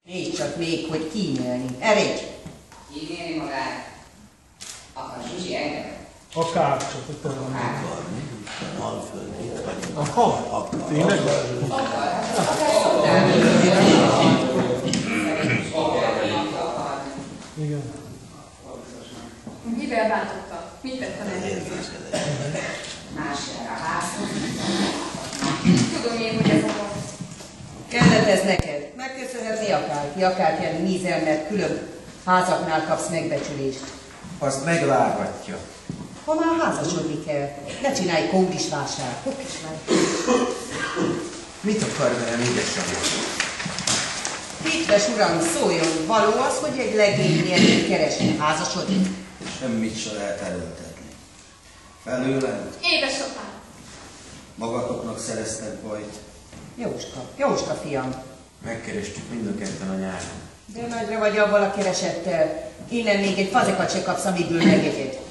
Nézd csak még, hogy kímélni. Erégy! Kímélni magát? Akar Zsuzsi engem? Akárcsak, hogy te van. Aha, tényleg? Igen. Mivel bántotta? Mit tett a nevét? Másjára házat. Tudom én, hogy ez a gond. Kellett ez neked. Megköszönhetni akár ilyen nízel, mert külön házaknál kapsz megbecsülést. Azt megvárhatja. Ha már házasodni kell, ne csinálj kódisvásár. Mit akar velem, édesanyja? Hitves uram, szóljon, való az, hogy egy legénynél keresni, házasodik? Semmit se lehet erőltetni. Felőlem, Édesapám! magatoknak szereztek bajt. Jóska fiam. Megkerestük mind a ketten a nyáron. De nagyra vagy avval a keresettel. Innen még egy fazekat se kapsz, amiből megegyed.